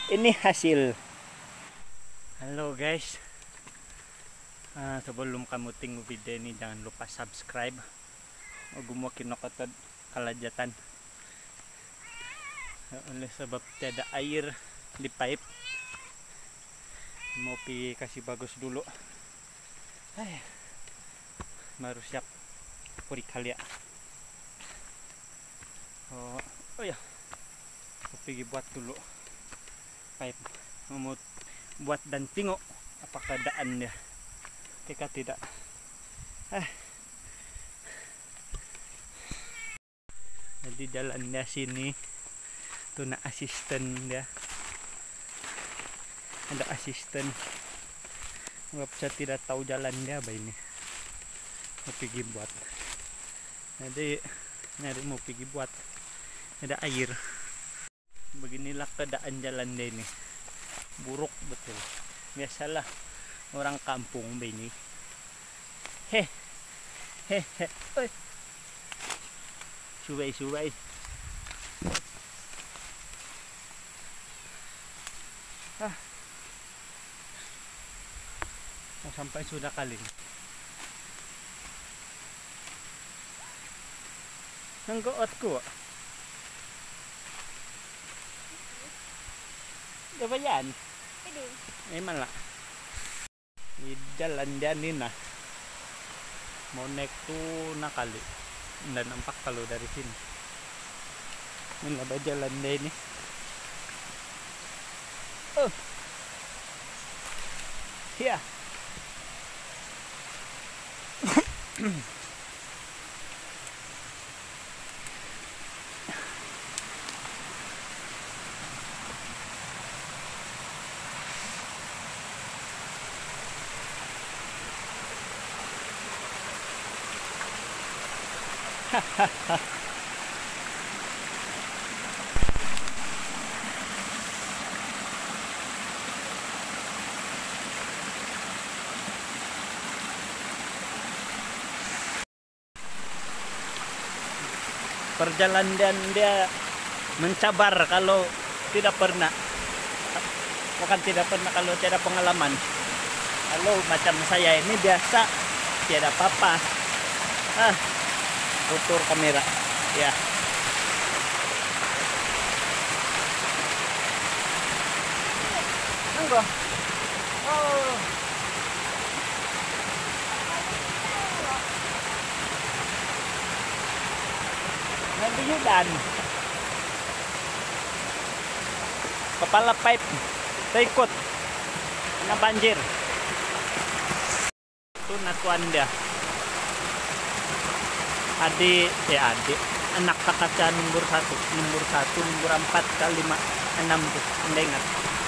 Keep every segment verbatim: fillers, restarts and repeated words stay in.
Ini hasil. Halo guys, uh, sebelum kamu tengok video ini jangan lupa subscribe. Gumo kinokotod kalajatan oleh sebab tiada air di pipe. Mau pi kasih bagus dulu. Ay, baru siap puri kali ya. Oh, oh ya, mau pergi buat dulu pipe. Mau buat dan tengok apa keadaannya. Jika tidak, eh. Jadi jalannya sini tuh na asisten dia. Ada asisten. Nggak bisa tidak tahu jalannya apa ini. Mau pergi buat. Jadi nyari mau pergi buat. Ada air. Beginilah keadaan jalan dia ini. Buruk betul. Biasalah orang kampung begini. Heh. Heh heh. Oi. Subai subai. Ah. Sampai sudah kali. Nanggootku. Apa yan? Pwede. Eh man lah. Di jalan dyan din ah. Mau naik tuh nakali. Nggak nampak kalau dari sini. Ini ba jalan dyan ini? Oh. Yeah. Perjalanan dia mencabar kalau tidak pernah, bukan tidak pernah kalau tidak pengalaman. Kalau macam saya ini biasa tiada apa-apa. Ah, putar kamera ya. Nanggo. Oh. Nabiyudan. Kepala pipe terikut kena banjir. Itu nakuan dia. Adik, eh adik, anak kakak nomor satu, nomor satu, nomor empat, lima, enam tuh, anda ingat?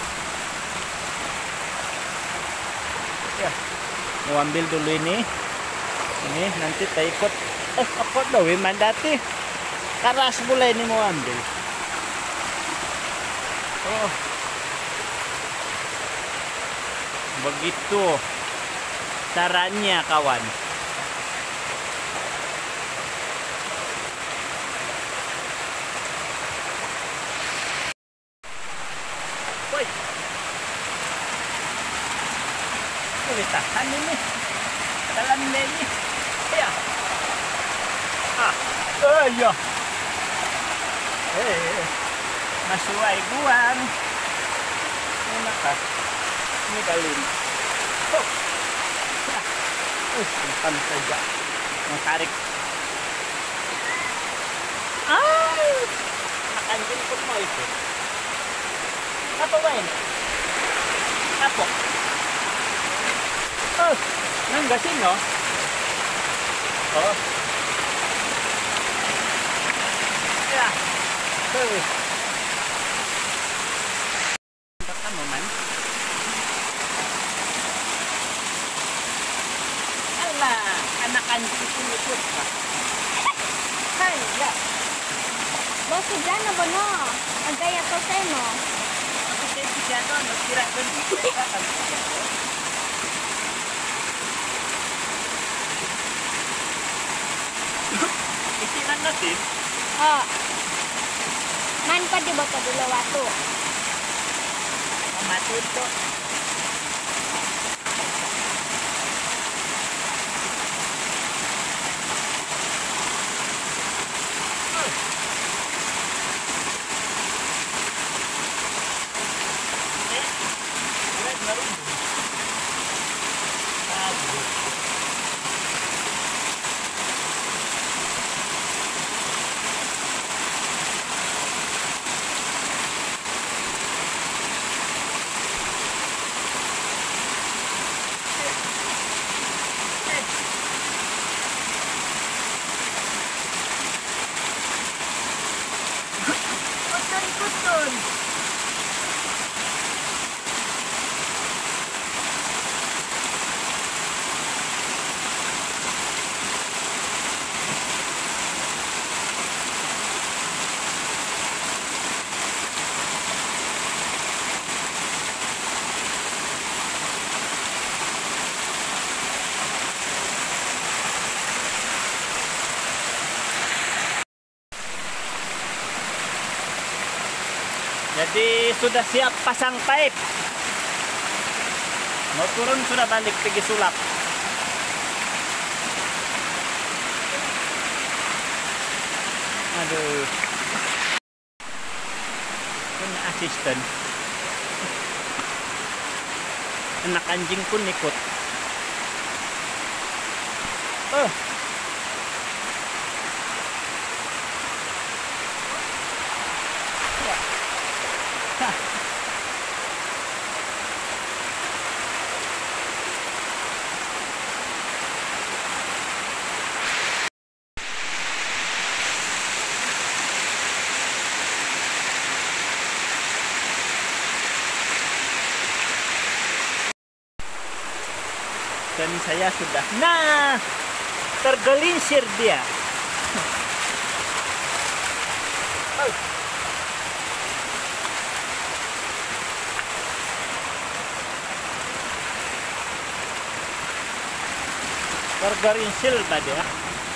Ya, mau ambil dulu ini, ini nanti kita ikut. Eh, apa dawi mandati? Karas boleh ini mau ambil. Oh, begitu caranya kawan. Tahan ini jalan ini ya. Ah, oh iya. Eh, masuai guang. Ini kah? Ini galin. Oh, ya. Uh, simpan saja. Mengtarik. Ah, makan jemput mau itu. Apa main? Apa? Oh, nangga sih no? Oh, ya, tuh. Kamu man? Alah, anak anjing itu ikut kah? Hai. Ya. Bos jana bono. Agaya to seno. Aku saya tidak tahu, no kira kan. Isinan natin. Oh. มันก็จะบอกกับดูแลวัตถุ mati po. Jadi sudah siap pasang pipe. Mau turun sudah balik pergi sulap. Aduh. Punya asisten. Anak anjing pun ikut. Oh. Dan saya sudah, nah, tergelincir dia. Oh. Tergelincir bah dia.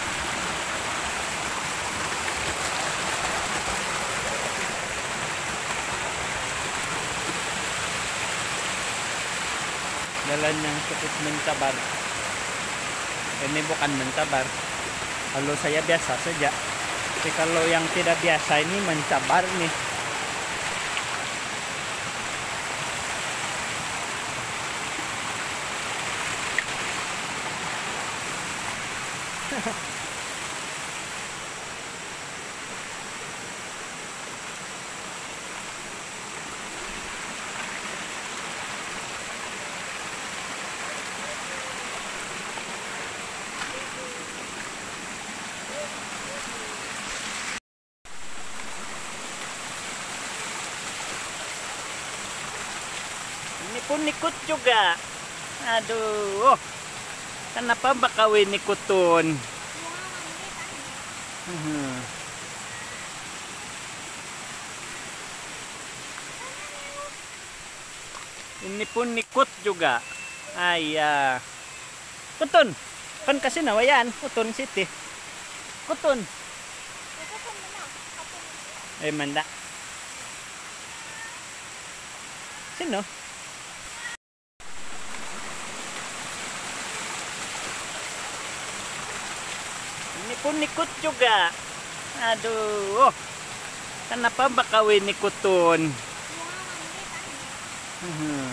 Jalan yang cukup mencabar. Ini bukan mencabar. Kalau saya biasa saja. Tapi kalau yang tidak biasa ini mencabar nih. Ini pun ikut juga. Aduh. Kenapa bakawin ikutun? Hmm. Ini pun ikut juga. Ayah. Kutun. Kan kasih nawayan. Kutun Siti. Kutun. Eh manda. Sino? Ini pun ikut juga. Aduh. Kenapa bakawin ikutun? Hmm.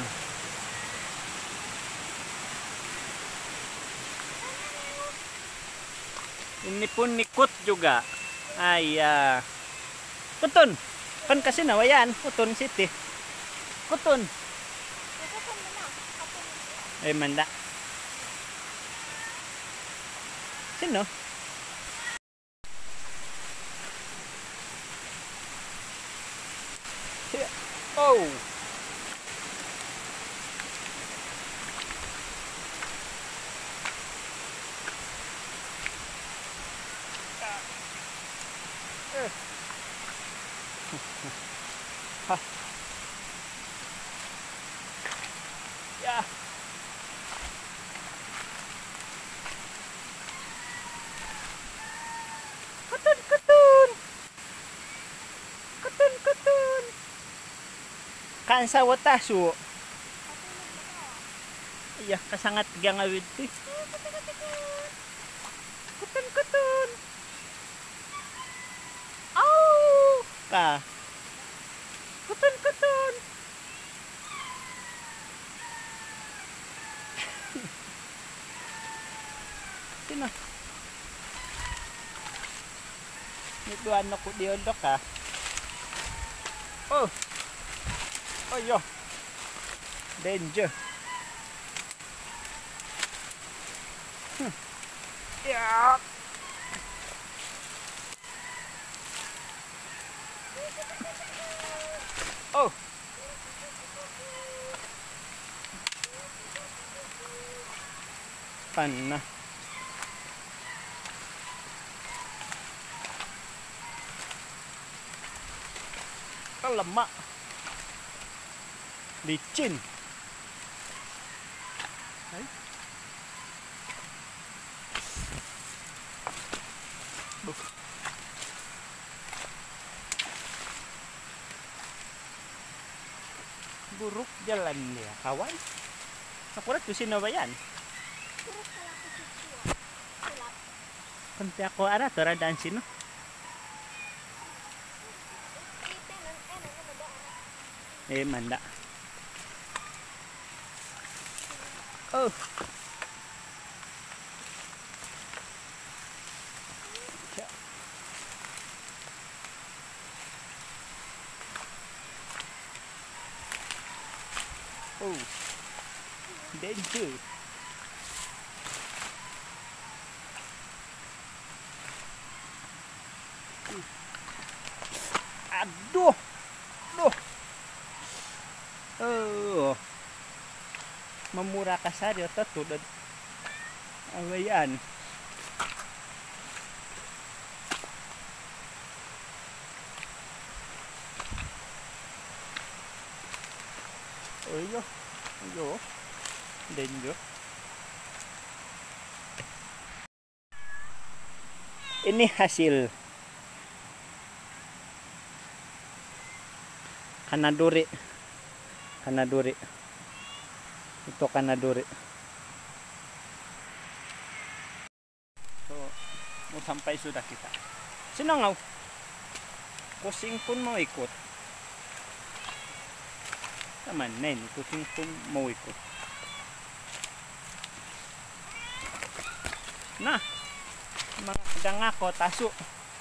Ini pun ikut juga. Ayah. Kutun. Kan kasih nawayan. Kutun Siti. Kutun. Eh manda. Sino? Oh. Hah. Ya. Kutun, kutun. Kutun, kutun. Kan sa watasu. Iya, kasangat tiga ngawit ti. Kutun-kutun. Au! Ka. Kutun-kutun. Sino? Ito ano ko diodok ka. Oh. Oh yo. Danger. Hmm. Ya. Oh. Panah. Lemak. Licin. Hai. Buh. Buruk jalan dia, kawan. Akurat tuh sino ba yan? Kanti ako ara toradaan sino. Eh manda. Oh. Oh. Danger. Aduh. Aduh. Oh, memurah kasar ya tuh dan awayan. Oh yo, yo, danger. Ini hasil kanaduri. Kanaduri. Itu kanaduri. So, mau sampai sudah kita. Senang ngau. Kucing pun mau ikut. Teman, nen, kucing pun mau ikut. Nah, ada ngako tasu.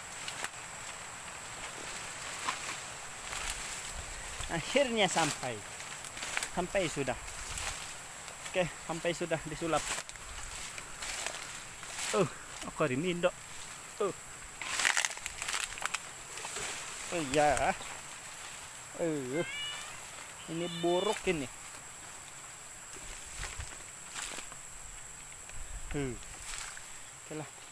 Akhirnya sampai. Sampai sudah. Oke, sampai sudah disulap. Oh, aku rinindo. Oh. Oh ya. Oh. Ini buruk ini. Hmm. Oke lah.